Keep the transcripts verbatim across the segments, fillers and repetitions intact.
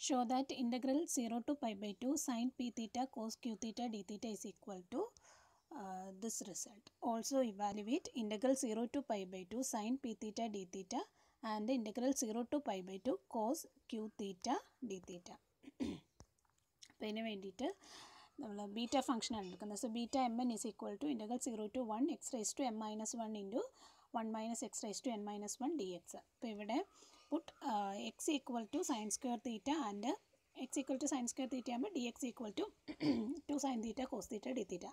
show that integral zero to pi by two sin p theta cos q theta d theta is equal to uh, this result. Also evaluate integral zero to pi by two sin p theta d theta and integral zero to pi by two cos q theta d theta. അപ്പോൾ ഇതിന് വേണ്ടിയിട്ട് നമ്മൾ beta ഫംഗ്ഷനാണ് എടുക്കുന്നത്. So beta M N is equal to integral zero to one X raise to M minus one into one minus X raise to N minus one D X. അപ്പോൾ ഇവിടെ put X equal to sine square theta and X equal to sine square theta ആകുമ്പോൾ D X equal to two sine theta cos theta D theta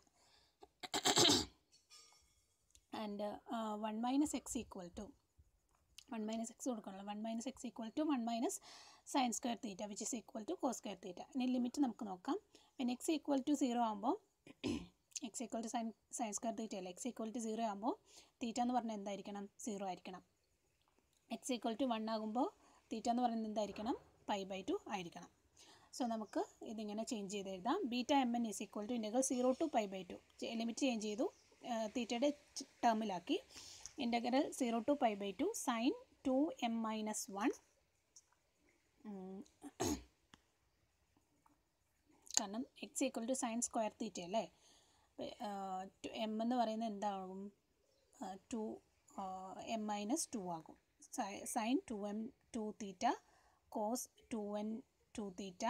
and one minus X equal to one minus X കൊടുക്കണമല്ലോ one minus X equal to one minus sine square theta which is equal to cos square theta. ഇനി limit നമുക്ക് നോക്കാം. പിന്നെ X equal to zero ആകുമ്പോൾ X equal to sine sine square theta അല്ല, X equal to zero ആകുമ്പോൾ തീറ്റ എന്ന് പറഞ്ഞാൽ എന്തായിരിക്കണം? സീറോ ആയിരിക്കണം. എക്സ് ഈക്വൽ ടു വൺ ആകുമ്പോൾ തീറ്റ എന്ന് പറയുന്നത് എന്തായിരിക്കണം? പൈ ബൈ ടു ആയിരിക്കണം. സോ നമുക്ക് ഇതിങ്ങനെ ചേഞ്ച് ചെയ്ത് എഴുതാം. Beta M N is equal to integral zero to pi by two limit change ചെയ്തു, തീറ്റയുടെ ടേമിലാക്കി. Integral zero to pi by two sine two M minus one, കാരണം X equal to sine square theta അല്ലേ. M എന്ന് പറയുന്നത് എന്താകും? Two M minus two ആകും. Sine two M two theta cos two N two theta,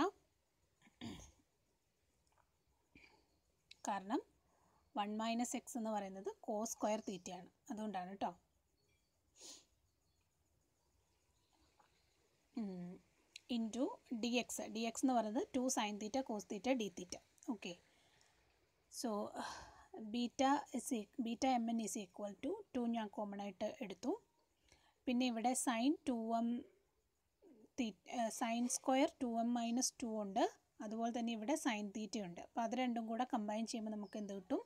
കാരണം one minus x എന്ന് പറയുന്നത് cos square തീറ്റയാണ്, അതുകൊണ്ടാണ് കേട്ടോ. Into D X, D X എന്ന് പറയുന്നത് two sine theta cos theta D theta. Okay, so beta is beta M N is equal to two ഞാൻ common ആയിട്ട് എടുത്തു. പിന്നെ ഇവിടെ sine two M the sine square two M minus two ഉണ്ട്, അതുപോലെ തന്നെ ഇവിടെ സൈൻ തീറ്റ ഉണ്ട്. അപ്പോൾ അത് രണ്ടും കൂടെ കമ്പൈൻ ചെയ്യുമ്പോൾ നമുക്ക് എന്ത് കിട്ടും?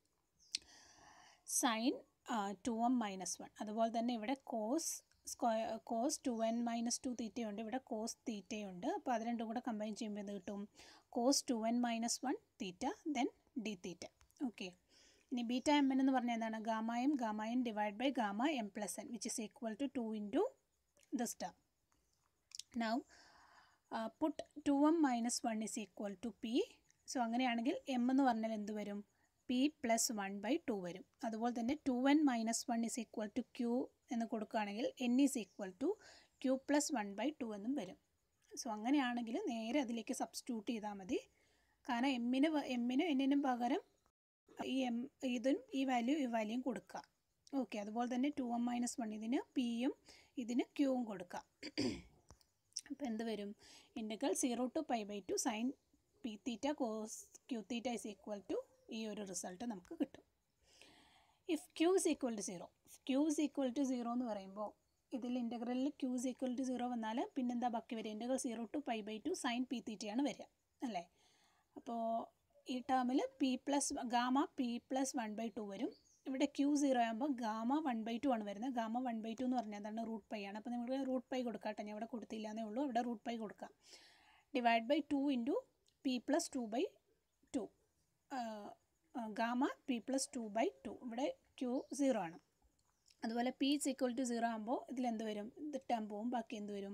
Sine two M minus one. അതുപോലെ തന്നെ ഇവിടെ cos square cos two N minus two തീറ്റയുണ്ട്, ഇവിടെ കോസ് തീറ്റയുണ്ട്. അപ്പോൾ അത് രണ്ടും കൂടെ കമ്പൈൻ ചെയ്യുമ്പോൾ എന്ത് കിട്ടും? Cos two N minus one theta then D theta. Okay, ഇനി ബീറ്റ എം എൻ എന്ന് പറഞ്ഞാൽ എന്താണ്? Gamma M gamma N divide by gamma M plus N which is equal to two into this term. Now put two M minus one is equal to P. So അങ്ങനെയാണെങ്കിൽ M എന്ന് പറഞ്ഞാൽ എന്ത് വരും? P plus one by two വരും. അതുപോലെ തന്നെ two N minus one is equal to Q എന്ന് കൊടുക്കുകയാണെങ്കിൽ N is equal to Q plus one by two എന്നും വരും. സോ അങ്ങനെയാണെങ്കിൽ നേരെ അതിലേക്ക് സബ്സ്റ്റിറ്റ്യൂട്ട് ചെയ്താൽ മതി, കാരണം എമ്മിന് എമ്മിനും എന്നിനും പകരം ഈ എം ഇതും ഈ വാല്യൂ ഈ വാല്യൂയും കൊടുക്കുക. ഓക്കെ, അതുപോലെ തന്നെ ടു എം മൈനസ് വൺ ഇതിന് പിയും ഇതിന് ക്യൂവും കൊടുക്കുക. അപ്പോൾ എന്ത് വരും? Integral zero to pi by two sine P theta cos Q theta is equal to ഈ ഒരു റിസൾട്ട് നമുക്ക് കിട്ടും. If Q is equal to zero, Q is equal to zero എന്ന് പറയുമ്പോൾ ഇതിൽ ഇൻ്റഗ്രലിൽ Q is equal to zero വന്നാൽ പിന്നെന്താ ബാക്കി വരിക? Integral zero to pi by two sine P തീറ്റയാണ് വരിക അല്ലേ. അപ്പോൾ ഈ ടേമിൽ P plus gamma P plus one by two വരും. ഇവിടെ ക്യൂ സീറോ ആകുമ്പോൾ ഗാമ വൺ ബൈ ടു ആണ് വരുന്നത്. ഗാമ വൺ ബൈ ടു എന്ന് പറഞ്ഞാൽ എന്താണ്? റൂട്ട് പൈ ആണ്. അപ്പോൾ നിങ്ങൾ റൂട്ട് പൈ കൊടുക്കാം കേട്ടോ, ഞാൻ ഇവിടെ കൊടുത്തില്ല എന്നേ ഉള്ളൂ, ഇവിടെ റൂട്ട് പൈ കൊടുക്കാം. Divide by two into P plus two by two, gamma P plus two by two, ഇവിടെ ക്യൂ സീറോ ആണ്. അതുപോലെ P is equal to zero ആകുമ്പോൾ ഇതിലെന്ത് വരും? ഇത് ടേം പോവും, ബാക്കി എന്ത് വരും?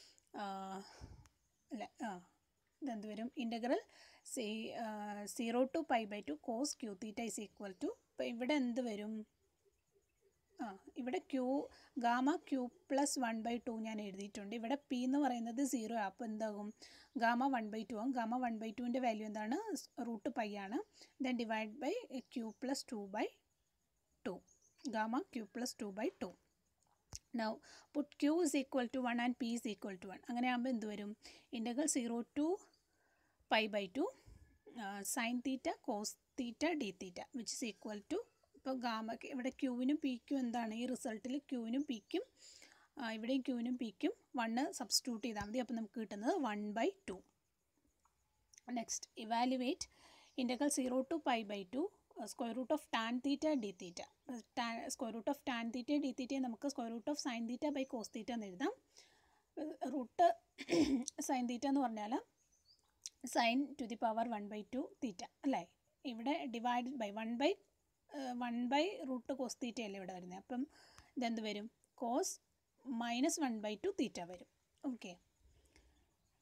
അല്ല ആ ഇതെന്ത് വരും? ഇൻ്റഗ്രൽ സീ zero to pi by two cos Q theta is equal to, ഇപ്പോൾ ഇവിടെ എന്ത് വരും? ആ ഇവിടെ Q gamma Q plus one by two ഞാൻ എഴുതിയിട്ടുണ്ട്. ഇവിടെ പി എന്ന് പറയുന്നത് സീറോ, അപ്പോൾ എന്താകും? ഗാമ വൺ ബൈ ടു ആകും. ഗാമ വൺ ബൈ ടുവിൻ്റെ വാല്യൂ എന്താണ്? റൂട്ട് പൈ ആണ്. Then divide by Q plus two by two, gamma Q plus two by two. Now put Q is equal to one and P is equal to one. അങ്ങനെ ആകുമ്പോൾ എന്ത് വരും? Integral zero to pi by two sine theta cos theta D theta which is equal to, ഇപ്പോൾ gamma ഇവിടെ ക്യൂവിനും പിക്കും എന്താണ്? ഈ റിസൾട്ടിൽ ക്യൂവിനും പിക്കും ഇവിടെയും ക്യൂവിനും പിക്കും വണ്ണ് സബ്സ്റ്റിറ്റ്യൂട്ട് ചെയ്താൽ മതി. അപ്പോൾ നമുക്ക് കിട്ടുന്നത് one by two. Next evaluate integral zero to pi by two square root of tan theta D theta. Tan square root of tan theta D തീറ്റയെ നമുക്ക് square root of sine theta by cos theta എന്ന് എഴുതാം. Root sine theta എന്ന് പറഞ്ഞാൽ sine to the power one by two theta അല്ലേ. ഇവിടെ divide by one by one by root cos theta അല്ലേ ഇവിടെ വരുന്നത്. അപ്പം ഇതെന്ത് വരും? Cos minus one by two theta വരും. ഓക്കെ,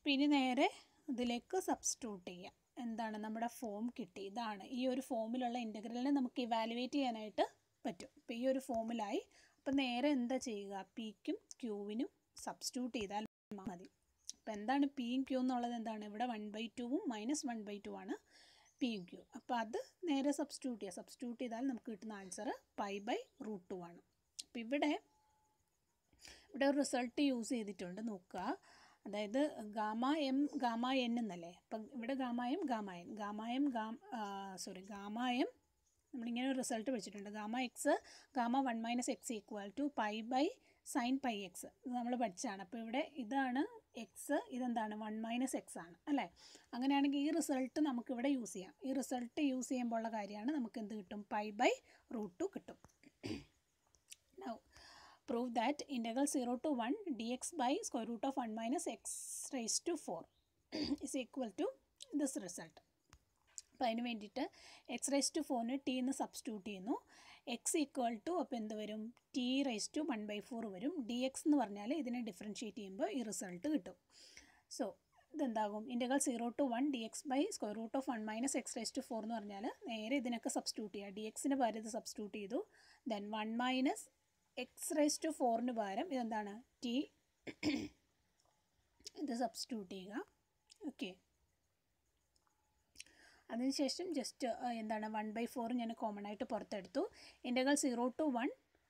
പിന്നെ നേരെ ഇതിലേക്ക് സബ്സ്റ്റിറ്റ്യൂട്ട് ചെയ്യാം. എന്താണ് നമ്മുടെ ഫോം കിട്ടി. ഇതാണ് ഈ ഒരു ഫോമിലുള്ള ഇൻ്റഗ്രലിനെ നമുക്ക് ഇവാലുവേറ്റ് ചെയ്യാനായിട്ട് പറ്റും. അപ്പോൾ ഈ ഒരു ഫോമിലായി. അപ്പോൾ നേരെ എന്താ ചെയ്യുക, പിക്കും ക്യൂവിനും സബ്സ്റ്റിറ്റ്യൂട്ട് ചെയ്താൽ മതി. അപ്പോൾ എന്താണ് പിയും ക്യൂ എന്നുള്ളത് എന്താണ്, ഇവിടെ വൺ ബൈ ടുവും മൈനസ് വൺ ബൈ ടു ആണ് പിയും ക്യൂ. അപ്പോൾ അത് നേരെ സബ്സ്റ്റിറ്റ്യൂട്ട് ചെയ്യുക. സബ്സ്റ്റിറ്റ്യൂട്ട് ചെയ്താൽ നമുക്ക് കിട്ടുന്ന answer pi by root two ആണ്. അപ്പോൾ ഇവിടെ ഇവിടെ ഒരു റിസൾട്ട് യൂസ് ചെയ്തിട്ടുണ്ട്, നോക്കുക. അതായത് ഗാമ എം ഗാമ എൻ എന്നല്ലേ. അപ്പം ഇവിടെ gamma M gamma N gamma M ഗാം സോറി ഗാമ എം നമ്മളിങ്ങനെ ഒരു റിസൾട്ട് പഠിച്ചിട്ടുണ്ട്. Gamma X gamma one minus X equal to pi by sine pi X, ഇത് നമ്മൾ പഠിച്ചതാണ്. അപ്പോൾ ഇവിടെ ഇതാണ് എക്സ്, ഇതെന്താണ് വൺ മൈനസ് എക്സ് ആണ് അല്ലേ. അങ്ങനെയാണെങ്കിൽ ഈ റിസൾട്ട് നമുക്കിവിടെ യൂസ് ചെയ്യാം. ഈ റിസൾട്ട് യൂസ് ചെയ്യുമ്പോൾ ഉള്ള കാര്യമാണ് നമുക്ക് എന്ത് കിട്ടും, പൈ ബൈ റൂട്ട് ടു കിട്ടും. Now prove that integral zero to one dx by square root of one minus x raised to four is equal to this result. അപ്പോൾ അതിന് വേണ്ടിയിട്ട് എക്സ് റൈസ് ടു ഫോറിന് ടി എന്ന് substitute ചെയ്യുന്നു. X equal to അപ്പോൾ എന്ത് വരും, t raise to one by four വരും. ഡി എക്സ് എന്ന് പറഞ്ഞാൽ ഇതിനെ ഡിഫറൻഷ്യേറ്റ് ചെയ്യുമ്പോൾ ഈ റിസൾട്ട് കിട്ടും. സോ ഇതെന്താകും, integral zero to one D x by square root of one minus X raise to four എന്ന് പറഞ്ഞാൽ നേരെ ഇതിനൊക്കെ സബ്സ്റ്റിറ്റ്യൂട്ട് ചെയ്യുക. ഡി എക്സിന് പകരം ഇത് സബ്സ്റ്റിറ്റ്യൂട്ട് ചെയ്തു. Then one minus X raise to ഫോറിന് പകരം ഇതെന്താണ് ടി, ഇത് സബ്സ്റ്റിറ്റ്യൂട്ട് ചെയ്യുക. ഓക്കെ, അതിനുശേഷം ജസ്റ്റ് എന്താണ് വൺ ബൈ ഫോർ ഞാൻ കോമൺ ആയിട്ട് പുറത്തെടുത്തു. ഇൻ്റഗ്രൽ സീറോ ടു വൺ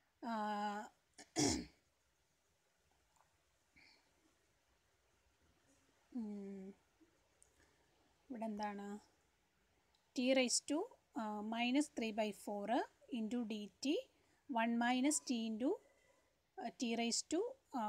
ഇവിടെ എന്താണ് t raise to minus three by four into d t one minus t into t raise to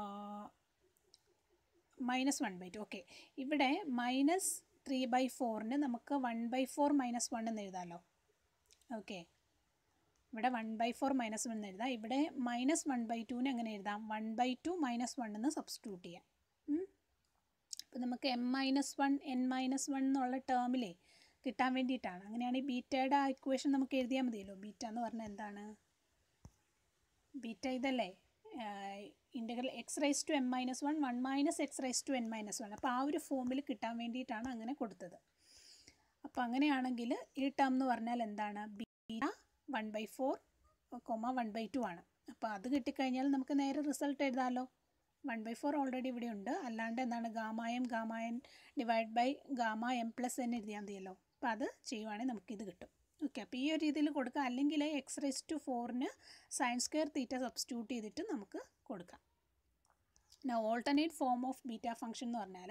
minus one by two. Okay, ഇവിടെ minus three by ഫോറിന് നമുക്ക് one by four minus one എന്ന് എഴുതാമല്ലോ. Okay, ഇവിടെ one by four minus one എന്ന് എഴുതാം. ഇവിടെ minus one by ടുവിന് എങ്ങനെ എഴുതാം, one by two minus one എന്ന് സബ്സ്റ്റിറ്റ്യൂട്ട് ചെയ്യാം. അപ്പോൾ നമുക്ക് m minus one n minus one എന്നുള്ള ടേമിലേ കിട്ടാൻ വേണ്ടിയിട്ടാണ്. അങ്ങനെയാണെങ്കിൽ ബീറ്റയുടെ ആ ഇക്വേഷൻ നമുക്ക് എഴുതിയാൽ മതിയല്ലോ. ബീറ്റ എന്ന് പറഞ്ഞാൽ എന്താണ്, ബീറ്റ ഇതല്ലേ integral x raise to M minus one one minus X raise to N minus one. അപ്പോൾ ആ ഒരു ഫോമിൽ കിട്ടാൻ വേണ്ടിയിട്ടാണ് അങ്ങനെ കൊടുത്തത്. അപ്പോൾ അങ്ങനെയാണെങ്കിൽ ഈ ടേം എന്ന് പറഞ്ഞാൽ എന്താണ്, beta one by four comma one by two ആണ്. അപ്പോൾ അത് കിട്ടിക്കഴിഞ്ഞാൽ നമുക്ക് നേരെ റിസൾട്ട് എഴുതാമല്ലോ. വൺ ബൈ ഫോർ ഓൾറെഡി ഇവിടെ ഉണ്ട്. അല്ലാണ്ട് എന്താണ് gamma M gamma N divide by gamma M plus n എഴുതിയാൽ മതിയല്ലോ. അപ്പോൾ അത് ചെയ്യുവാണെങ്കിൽ നമുക്കിത് കിട്ടും. ഓക്കെ, അപ്പോൾ ഈ ഒരു രീതിയിൽ കൊടുക്കുക. അല്ലെങ്കിൽ എക്സ് റൈസ് ടു ഫോറിന് സൈൻ സ്ക്വയർ തീറ്റ സബ്സ്റ്റിറ്റ്യൂട്ട് ചെയ്തിട്ട് നമുക്ക് കൊടുക്കാം. Now alternate form of beta function എന്ന് പറഞ്ഞാൽ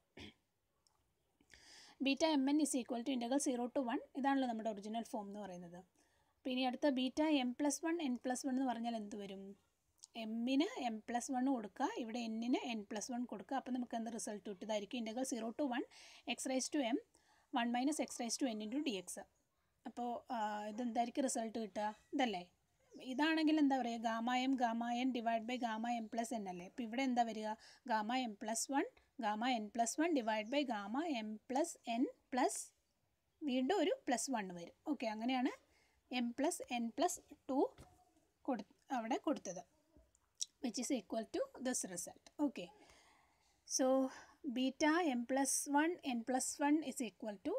beta M N is equal to integral zero to one, ഇതാണല്ലോ നമ്മുടെ ഒറിജിനൽ ഫോം എന്ന് പറയുന്നത്. അപ്പോൾ ഇനി അടുത്ത beta m plus one n plus one എന്ന് പറഞ്ഞാൽ എന്ത് വരും, എമ്മിന് എം പ്ലസ് വൺ കൊടുക്കുക, ഇവിടെ എന്നിന് എൻ പ്ലസ് വൺ കൊടുക്കുക. അപ്പോൾ നമുക്ക് എന്ത് റിസൾട്ട് കിട്ടും, ഇതായിരിക്കും integral zero to one X raise to m one minus X raise to n into D X. അപ്പോൾ ഇതെന്തായിരിക്കും റിസൾട്ട് കിട്ടുക, ഇതല്ലേ. ഇതാണെങ്കിൽ എന്താ പറയുക, gamma M gamma N divide by gamma M plus n അല്ലേ. അപ്പോൾ ഇവിടെ എന്താ വരിക, gamma M plus one gamma n plus one divide by gamma M plus N plus വീണ്ടും ഒരു പ്ലസ് വൺ വരും. ഓക്കെ, അങ്ങനെയാണ് m plus N plus to കൊടു അവിടെ കൊടുത്തത്, which is equal to this result. Okay, so beta m plus one n plus one is equal to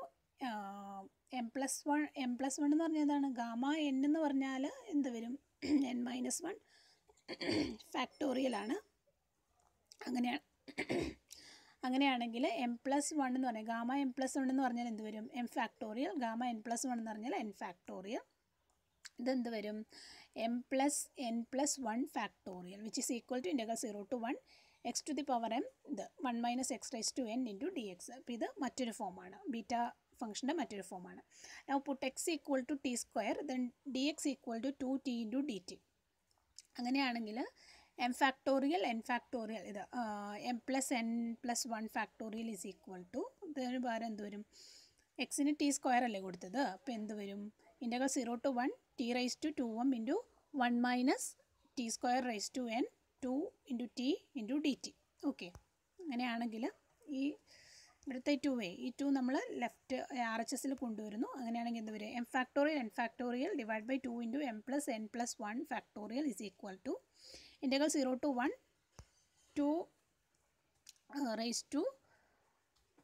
m plus one m plus one എന്ന് പറഞ്ഞാൽ എന്താണ്, gamma N എന്ന് പറഞ്ഞാൽ എന്ത് വരും, എൻ മൈനസ് വൺ ഫാക്ടോറിയലാണ്. അങ്ങനെയാണ് അങ്ങനെയാണെങ്കിൽ എം പ്ലസ് വൺ എന്ന് പറഞ്ഞാൽ ഗാമ എം പ്ലസ് വൺ എന്ന് പറഞ്ഞാൽ എന്ത് വരും, m factorial. Gamma n plus one എന്ന് പറഞ്ഞാൽ എൻ ഫാക്ടോറിയൽ. ഇതെന്ത് വരും, m plus N plus one factorial which is equal to integral zero to one x to the power m ഇത് one minus X raise to n into D X. അപ്പോൾ ഇത് മറ്റൊരു ഫോമാണ്, beta ഫംഗ്ഷൻ്റെ മറ്റൊരു ഫോമാണ്. Now put X equal to t square then d X equal to two t into d T. അങ്ങനെയാണെങ്കിൽ m factorial N factorial ഇത് m plus N plus one factorial is equal to ഇതിന് പകരം എന്ത് വരും, എക്സിന് ടി സ്ക്വയർ അല്ലേ കൊടുത്തത്. അപ്പോൾ എന്ത് വരും, integral zero to one t raise to two m into one minus t square raise to N two into t into d t. Okay, അങ്ങനെയാണെങ്കിൽ ഈ ഇവിടുത്തെ ടു വേ ഈ ടു നമ്മൾ ലെഫ്റ്റ് ആർ എച്ച് എസിൽ കൊണ്ടുവരുന്നു. അങ്ങനെയാണെങ്കിൽ എന്ത് വരും, m factorial N factorial divide by two into m plus N plus one factorial is equal to integral zero to one two raise to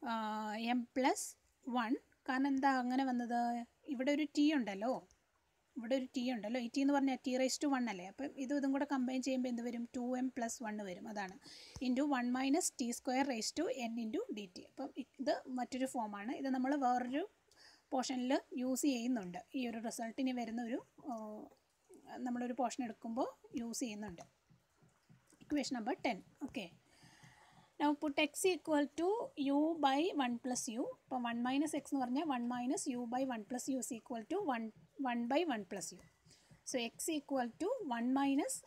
m plus one. കാരണം എന്താ അങ്ങനെ വന്നത്? ഇവിടെ ഒരു ടി ഉണ്ടല്ലോ, ഇവിടെ ഒരു ടി ഉണ്ടല്ലോ. ഈ ടി എന്ന് പറഞ്ഞാൽ ടി റൈസ് ടു വൺ അല്ലേ. അപ്പം ഇതും ഇതും കൂടെ കമ്പൈൻ ചെയ്യുമ്പോൾ എന്ത് വരും? ടു എം പ്ലസ് വൺ വരും. അതാണ് into one minus t square raise to n into d t. അപ്പം ഇത് മറ്റൊരു ഫോമാണ്. ഇത് നമ്മൾ വേറൊരു പോർഷനിൽ യൂസ് ചെയ്യുന്നുണ്ട്. ഈ ഒരു റിസൾട്ടിന് വരുന്ന ഒരു നമ്മളൊരു പോർഷൻ എടുക്കുമ്പോൾ യൂസ് ചെയ്യുന്നുണ്ട്. Equation number ten. Okay, now put x equal to u by one plus u. അപ്പോൾ വൺ മൈനസ് എക്സ് എന്ന് പറഞ്ഞാൽ one minus u by one plus u is equal to one one by one plus u. So x equal to one minus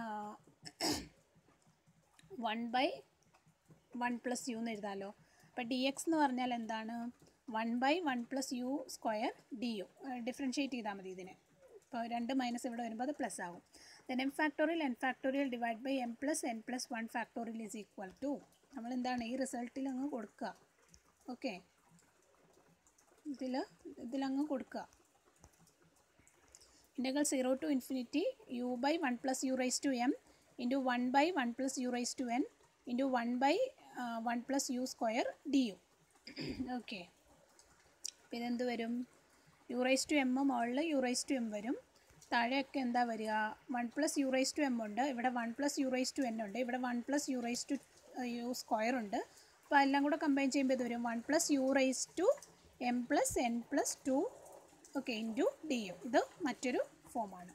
one by one plus u എന്ന് എഴുതാമല്ലോ. അപ്പോൾ d X എന്ന് പറഞ്ഞാൽ എന്താണ്? One by one plus u square d u. Differentiate ചെയ്താൽ മതി ഇതിനെ. ഇപ്പോൾ രണ്ട് മൈനസ് ഇവിടെ വരുമ്പോൾ അത് പ്ലസ് ആകും. Then m factorial N factorial divide by M plus N plus one factorial is equal to, നമ്മളെന്താണ് ഈ റിസൾട്ടിൽ അങ്ങ് കൊടുക്കുക. ഓക്കെ, ഇതിൽ ഇതിലങ്ങ് കൊടുക്കുക. Integral zero to infinity u by one plus u raise to m into one by one plus u raise to n into one by one plus u square d u. Okay, അപ്പോൾ ഇതെന്ത് വരും? U raise to m മുകളിൽ u raise to m വരും. താഴെയൊക്കെ എന്താ വരിക? One plus u raise to m ഉണ്ട്, ഇവിടെ one plus u raise to n ഉണ്ട്, ഇവിടെ one plus u raise to u square ഉണ്ട്. അപ്പോൾ എല്ലാം കൂടെ കമ്പൈൻ ചെയ്യുമ്പോൾ ഇത് വരും one plus u raise to m plus N plus two okay into d u. ഇത് മറ്റൊരു ഫോമാണ്.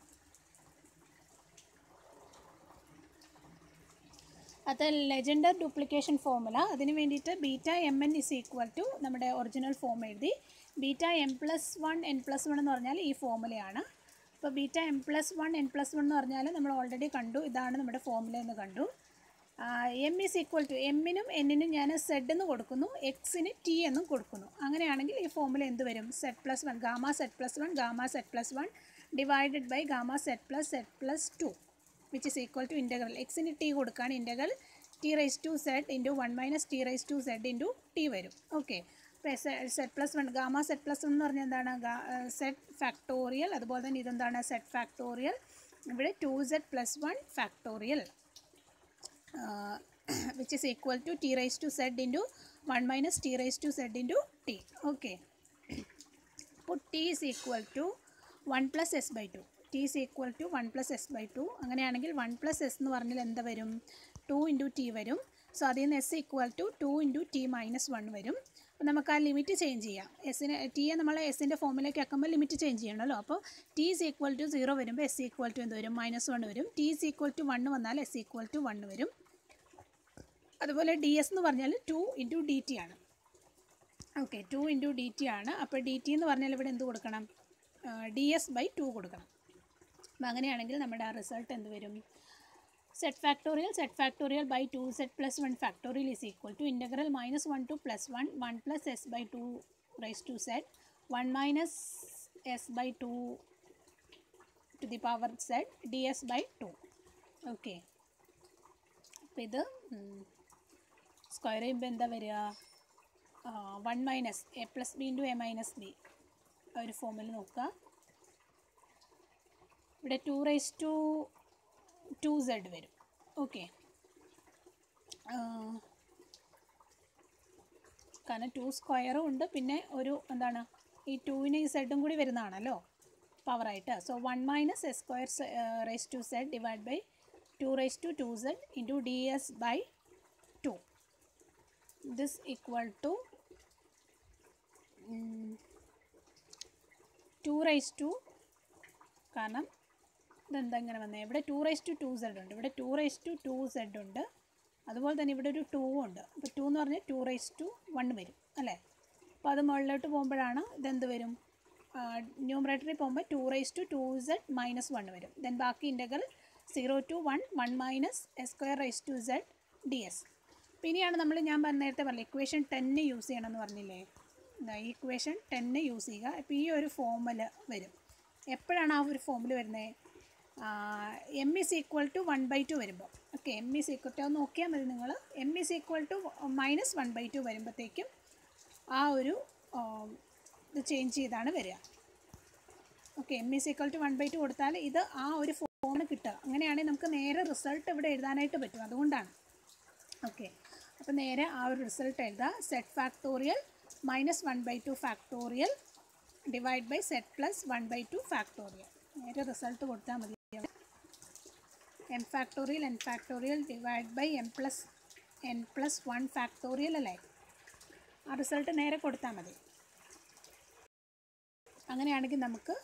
അത് ലെജൻഡർ ഡ്യൂപ്ലിക്കേഷൻ ഫോമുല. അതിന് വേണ്ടിയിട്ട് beta M N is equal to നമ്മുടെ ഒറിജിനൽ ഫോം എഴുതി. Beta m plus one n plus one എന്ന് പറഞ്ഞാൽ ഈ ഫോമുലയാണ്. അപ്പോൾ beta m plus one n plus one എന്ന് പറഞ്ഞാൽ നമ്മൾ ഓൾറെഡി കണ്ടു, ഇതാണ് നമ്മുടെ ഫോമുല എന്ന് കണ്ടു. എം ഈസ് ഈക്വൽ ടു എമ്മിനും എന്നിനും ഞാൻ സെഡ് എന്ന് കൊടുക്കുന്നു, എക്സിന് ടി എന്നും കൊടുക്കുന്നു. അങ്ങനെയാണെങ്കിൽ ഈ ഫോമുല എന്ത് വരും? Z plus one gamma z plus one gamma z plus one divided by gamma z plus z plus two which is equal to integral എക്സിന് ടി കൊടുക്കുകയാണ്, integral t raise to z into one minus t raise to z into t വരും. Okay, അപ്പോൾ z plus one gamma z plus one എന്ന് പറഞ്ഞാൽ എന്താണ്? Z factorial. അതുപോലെ തന്നെ ഇതെന്താണ്? Z factorial. ഇവിടെ two z plus one factorial which is equal to t raise to z into one minus t raise to z into t. Okay, അപ്പോൾ t is equal to one plus s by two. T is equal to one plus s by two. അങ്ങനെയാണെങ്കിൽ one plus s എന്ന് പറഞ്ഞാൽ എന്താ വരും? Two into t വരും. So അതിൽ നിന്ന് s equal to two into t minus one വരും. അപ്പോൾ നമുക്ക് ആ ലിമിറ്റ് ചേഞ്ച് ചെയ്യാം. എസിന് ടിയെ നമ്മൾ എസിൻ്റെ ഫോമിലേക്ക് ആക്കുമ്പോൾ ലിമിറ്റ് ചേഞ്ച് ചെയ്യണമല്ലോ. അപ്പോൾ t is equal to zero വരുമ്പോൾ എസ് ഈക്വൽ ടു എന്ത് വരും? മൈനസ് വൺ വരും. T is equal to one വന്നാൽ എസ് ഈക്വൽ ടു വൺ വരും. അതുപോലെ ഡി എസ് എന്ന് പറഞ്ഞാൽ ടു ഇൻറ്റു ഡി ടി ആണ്. ഓക്കെ, ടു ഇൻറ്റു ഡി ടി ആണ്. അപ്പോൾ ഡി ടി എന്ന് പറഞ്ഞാൽ ഇവിടെ എന്ത് കൊടുക്കണം? ഡി എസ് ബൈ ടു കൊടുക്കണം. അപ്പോൾ അങ്ങനെയാണെങ്കിൽ നമ്മുടെ ആ റിസൾട്ട് എന്ത് വരും? Z factorial z factorial by two z plus one factorial is equal to integral minus one to plus one one plus s by two raise to z one minus s by two to the power z d s by two. Okay, അപ്പോൾ ഇത് square ചെയ്യുമ്പോൾ എന്താ വരിക? One minus a plus b into a minus b. ഒരു ഫോമിൽ നോക്കുക. ഇവിടെ two raise to two z വരും. ഓക്കെ, കാരണം ടു സ്ക്വയറും ഉണ്ട്, പിന്നെ ഒരു എന്താണ് ഈ ടുവിന് ഈ സെഡും കൂടി വരുന്നതാണല്ലോ പവറായിട്ട്. So one minus s square raise to z divide by two raise to two z into d s by two. This equal to two raise to, കാരണം ഇതെന്താ ഇങ്ങനെ വന്നത്? ഇവിടെ two raise to two z ഉണ്ട്, ഇവിടെ two raise to two z ഉണ്ട്, അതുപോലെ തന്നെ ഇവിടെ ഒരു ടു ഉണ്ട്. അപ്പോൾ ടു എന്ന് പറഞ്ഞാൽ ടു റൈസ് ടു വൺ വരും അല്ലേ? അപ്പോൾ അത് മുകളിലോട്ട് പോകുമ്പോഴാണ് ഇതെന്ത് വരും? ന്യൂമറേറ്ററിൽ പോകുമ്പോൾ two raise to two z minus one വരും. ദെൻ ബാക്കി integral zero to one one minus s square raise to z d s. അപ്പോൾ ഇനിയാണ് നമ്മൾ ഞാൻ പറഞ്ഞ നേരത്തെ പറഞ്ഞില്ല ഇക്വേഷൻ ടെന്ന് യൂസ് ചെയ്യണമെന്ന് പറഞ്ഞില്ലേ? ഈ ഇക്വേഷൻ ടെന്ന് യൂസ് ചെയ്യുക. അപ്പോൾ ഈ ഒരു ഫോമിൽ വരും. എപ്പോഴാണ് ആ ഒരു ഫോമിൽ വരുന്നത്? M is equal to one by two വരുമ്പോൾ. Okay, m is equal to അത് നോക്കിയാൽ മതി നിങ്ങൾ. M is equal to minus one by two വരുമ്പോഴത്തേക്കും ആ ഒരു ഇത് ചേഞ്ച് ചെയ്താണ് വരിക. Okay, m is equal to one by two കൊടുത്താൽ ഇത് ആ ഒരു ഫോമാണ് കിട്ടുക. അങ്ങനെയാണെങ്കിൽ നമുക്ക് നേരെ റിസൾട്ട് ഇവിടെ എഴുതാനായിട്ട് പറ്റും. അതുകൊണ്ടാണ്. ഓക്കെ, അപ്പോൾ നേരെ ആ ഒരു റിസൾട്ട് എഴുതാം. Zed factorial minus one by two factorial divide by zed plus one by two factorial. നേരെ റിസൾട്ട് കൊടുത്താൽ മതി. M factorial N factorial divide by M plus N plus one factorial അല്ലേ? ആ റിസൾട്ട് നേരെ കൊടുത്താൽ മതി. അങ്ങനെയാണെങ്കിൽ നമുക്ക്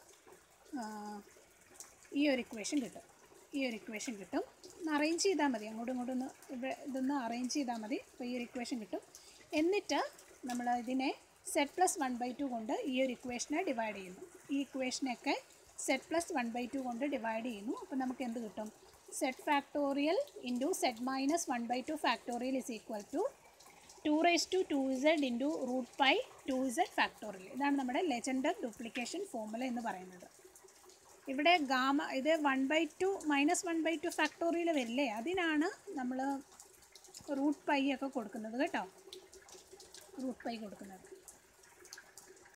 ഈ ഒരു ഇക്വേഷൻ കിട്ടും. ഈ ഒരു ഇക്വേഷൻ കിട്ടും. ഒന്ന് അറേഞ്ച് ചെയ്താൽ മതി, അങ്ങോട്ടും ഇങ്ങോട്ടും ഒന്ന് ഇവിടെ ഇതൊന്ന് അറേഞ്ച് ചെയ്താൽ മതി. അപ്പോൾ ഈ ഒരു ഇക്വേഷൻ കിട്ടും. എന്നിട്ട് നമ്മൾ ഇതിനെ zed plus one by two കൊണ്ട് ഈ ഒരു ഇക്വേഷനെ ഡിവൈഡ് ചെയ്യുന്നു. ഈ ഇക്വേഷനൊക്കെ zed plus one by two കൊണ്ട് ഡിവൈഡ് ചെയ്യുന്നു. അപ്പോൾ നമുക്ക് എന്ത് കിട്ടും? Zed factorial into zed minus one by two factorial is equal to two raise to two zed into root pi two zed factorial. ഇതാണ് നമ്മുടെ ലെജൻഡർ ഡ്യൂപ്ലിക്കേഷൻ ഫോർമുല എന്ന് പറയുന്നത്. ഇവിടെ ഗാമ ഇത് one by two minus one by two factorial വരില്ലേ, അതിനാണ് നമ്മൾ root pi ഒക്കെ കൊടുക്കുന്നത് കേട്ടോ. റൂട്ട് പൈ കൊടുക്കുന്നത്.